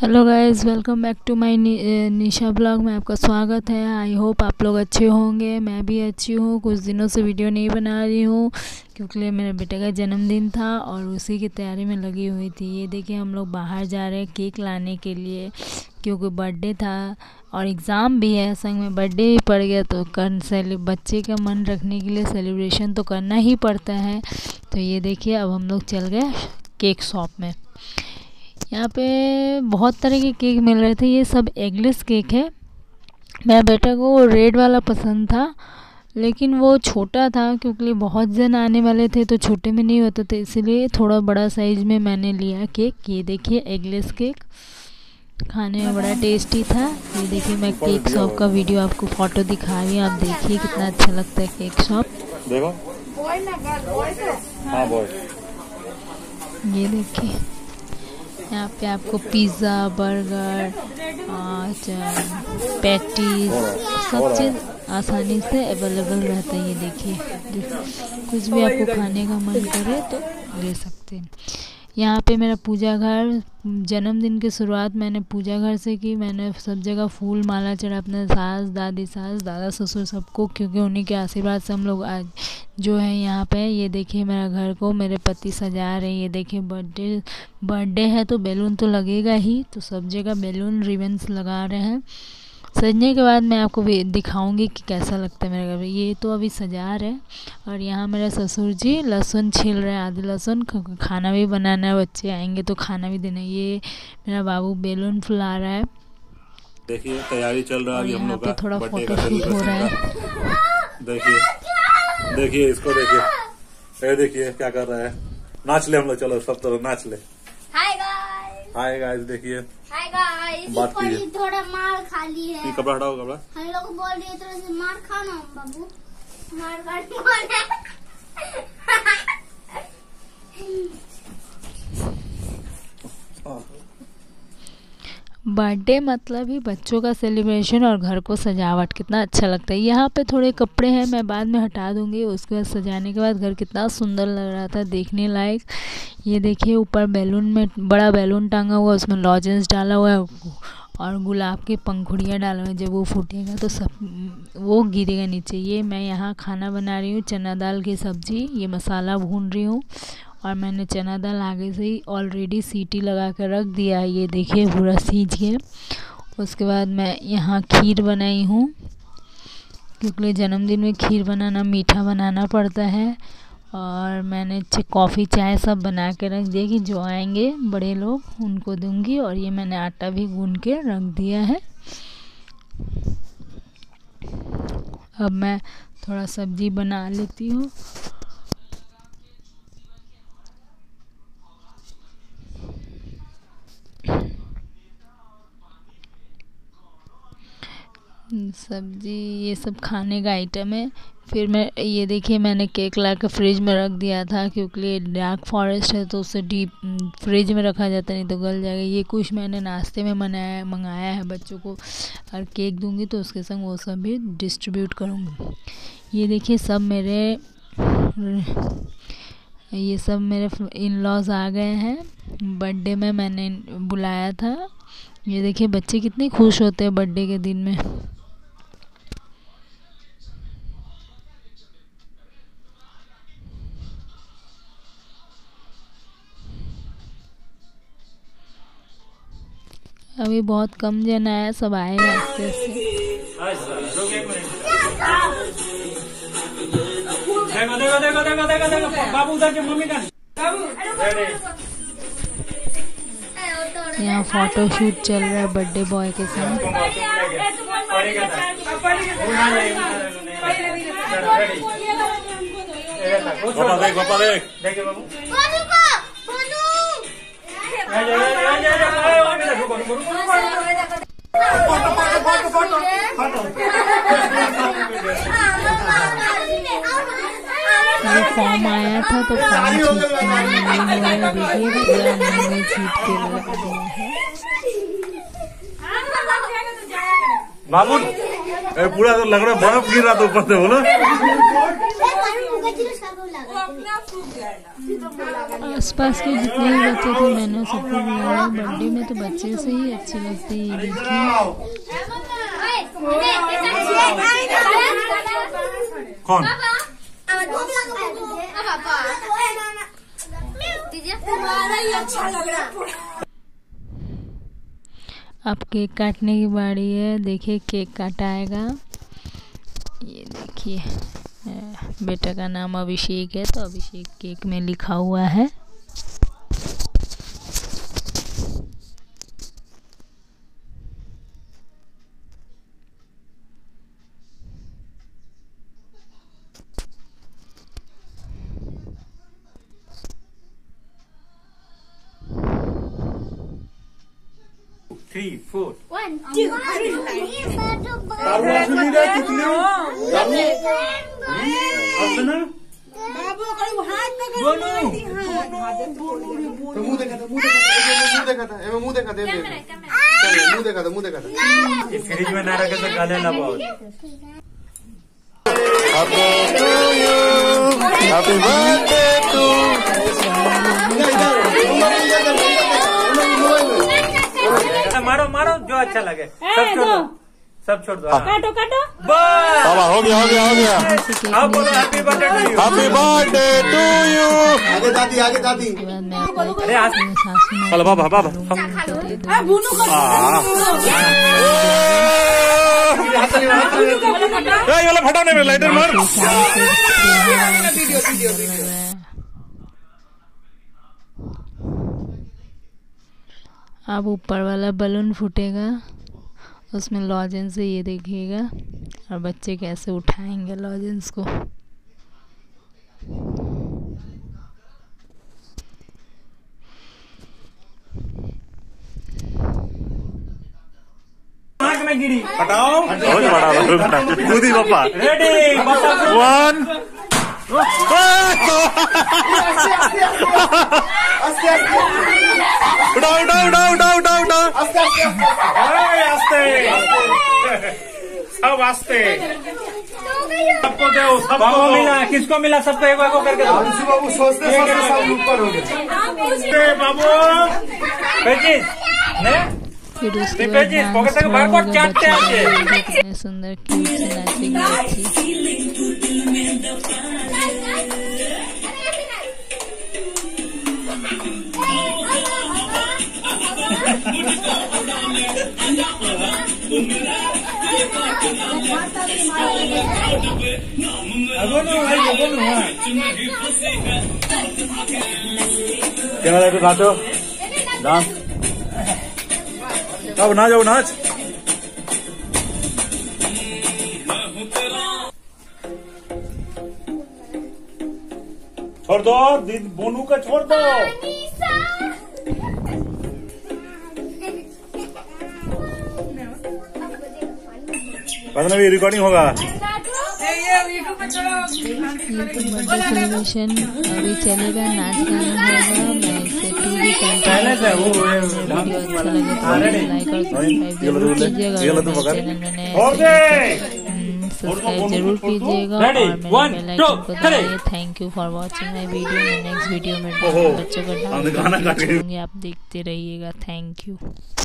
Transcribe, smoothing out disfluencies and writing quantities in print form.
Hello guys, welcome back to my Nisha blog में आपका स्वागत है। आई होप आप लोग अच्छे होंगे। मैं भी अच्छी हूँ। कुछ दिनों से वीडियो नहीं बना रही हूँ क्योंकि मेरे बेटे का जन्मदिन था और उसी की तैयारी में लगी हुई थी। ये देखिए, हम लोग बाहर जा रहे हैं केक लाने के लिए क्योंकि बर्थडे था और एग्ज़ाम भी है, संग में बर्थडे भी पड़ गया तो बच्चे का मन रखने के लिए सेलिब्रेशन तो करना ही पड़ता है। तो ये देखिए, अब हम लोग चल गए केक शॉप में। यहाँ पे बहुत तरह के केक मिल रहे थे। ये सब एगलेस केक है। मेरे बेटे को रेड वाला पसंद था लेकिन वो छोटा था क्योंकि बहुत जन आने वाले थे तो छोटे में नहीं होता था, इसलिए थोड़ा बड़ा साइज़ में मैंने लिया केक। ये देखिए एगलेस केक, खाने में बड़ा टेस्टी था। ये देखिए, मैं केक शॉप का वीडियो आपको फ़ोटो दिखा रही हूँ। आप देखिए कितना अच्छा लगता है केक शॉप। देखो हाँ बॉय, ये देखिए यहाँ पे आपको पिज़्ज़ा, बर्गर, पैटीज सब चीज़ आसानी से अवेलेबल रहता है। ये देखिए, कुछ भी आपको खाने का मन करे तो ले सकते हैं। यहाँ पे मेरा पूजा घर, जन्मदिन की शुरुआत मैंने पूजा घर से की। मैंने सब जगह फूल माला चढ़ा अपने सास, दादा, ससुर सबको, क्योंकि उन्हीं के आशीर्वाद से हम लोग आज जो है यहाँ पे। ये देखिए मेरा घर को मेरे पति सजा रहे हैं। ये देखिए, बर्थडे है तो बैलून तो लगेगा ही, तो सब जगह बैलून रिबन्स लगा रहे हैं। सजने के बाद मैं आपको भी दिखाऊंगी कि कैसा लगता है मेरे घर। ये तो अभी सजा रहे हैं। और यहाँ मेरे ससुर जी लहसुन छील रहे हैं, आधे लहसुन। खाना भी बनाना है, बच्चे आएंगे तो खाना भी देना है। ये मेरा बाबू बैलून फुला रहा है। देखिए तैयारी चल रहा है। हम लोग पे थोड़ा फोटो शूट हो रहा है। देखिए इसको देखिए, देखिए क्या कर रहा है। नाच ले हम लोग, चलो सब तरह नाच ले। हाय गाइस, देखिए बात कीजिए। थोड़ा मार खा ली है। कपड़ा हटाओ, कपड़ा। हम लोग बोल रहे तरह से मार खाना बाबू, मार खाने बर्थडे मतलब ही बच्चों का सेलिब्रेशन और घर को सजावट कितना अच्छा लगता है। यहाँ पे थोड़े कपड़े हैं, मैं बाद में हटा दूँगी। उसके बाद सजाने के बाद घर कितना सुंदर लग रहा था, देखने लायक। ये देखिए, ऊपर बैलून में बड़ा बैलून टांगा हुआ, उसमें लॉजेंस डाला हुआ है और गुलाब की पंखुड़ियाँ डाले हुए हैं। जब वो फूटेगा तो सब वो गिरेगा नीचे। ये मैं यहाँ खाना बना रही हूँ, चना दाल की सब्ज़ी। ये मसाला भून रही हूँ और मैंने चना दाल आगे से ही ऑलरेडी सीटी लगा कर रख दिया है। ये देखिए पूरा सीज गया। उसके बाद मैं यहाँ खीर बनाई हूँ क्योंकि जन्मदिन में खीर बनाना, मीठा बनाना पड़ता है। और मैंने कॉफ़ी चाय सब बना के रख दिया कि जो आएंगे बड़े लोग उनको दूंगी। और ये मैंने आटा भी गूंद के रख दिया है। अब मैं थोड़ा सब्ज़ी बना लेती हूँ। सब्ज़ी ये सब खाने का आइटम है। फिर मैं ये देखिए, मैंने केक ला के फ्रिज में रख दिया था क्योंकि डार्क फॉरेस्ट है तो उसे डीप फ्रिज में रखा जाता, नहीं तो गल जाएगा। ये कुछ मैंने नाश्ते में मंगाया है बच्चों को, और केक दूंगी तो उसके संग वो सब भी डिस्ट्रीब्यूट करूँगी। ये देखिए, ये सब मेरे इन लॉज आ गए हैं। बर्थडे में मैंने बुलाया था। ये देखिए बच्चे कितने खुश होते हैं बर्थडे के दिन में। अभी बहुत कम जन आया, सब आएगा आस्ते आस्ते। यहाँ फोटो शूट चल रहा है बर्थडे बॉय के साथ। ये फॉर्म आया था तो फॉर्म देखिए पूरा मैंने छीट के लगा दिया है। बाबू पूरा तो लग रहा है बर्फ गिर रहा था ऊपर से, बोलो। आसपास के जितने भी बच्चे थे मैंने सबको बुलाया। बर्थडे में तो बच्चे से ही अच्छी लगती है। ये देखिए कौन अब केक काटने की बारी है। देखिए केक काटाएगा। ये देखिए बेटा का नाम अभिषेक है तो अभिषेक केक में लिखा हुआ है। Three, four. 1, 2, 3. फ्रिज में ना रखे तो गले ना बहुत। हैप्पी बर्थडे टू मारो मारो जो अच्छा लगे सब छोड़ दो। काटो काटो। बाबा हो गया हो गया हो गया। आप बोलो happy birthday to you. Happy birthday to you. आगे दादी आगे दादी। अरे आज चलो बाबा बाबा ये वाला फटाने में लाइटर मार। अब ऊपर वाला बलून फूटेगा, उसमें लॉजेंस से ये देखिएगा और बच्चे कैसे उठाएंगे लॉजेंस को। में गिरी हटाओ दूधी पापा रेडी 1 उठाओ उठाओ उठाओ उठाओ उठाओ उठाओ आस्ते सब आस्ते सबको दो सबको मिला। किसको मिला? सबको एक एक करके दो। बाबू सोचते सोचते सब ऊपर हो गए। बाबू फिर उसके बाद कितने सुंदर क्यूट से नाचेंगे। कैमरा पे नाचो डांस अब ना जाओ नाच। छोड़ दो बोनू का छोड़ दो। भी रिकॉर्डिंग होगा। बर्थडे सेलिब्रेशन अभी चलेगा, नाच गाना होगा। मैं इसे 2 भी पहले से वो वीडियो अच्छा लगे तो लाइक और सब्सक्राइब जरूर कीजिएगा। सब्सक्राइब जरूर कीजिएगा और मेरे बेल आइकन को दबाइए। Thank you for watching my video. मैं नेक्स्ट वीडियो में बच्चों का डांस आप देखते रहिएगा। Thank you.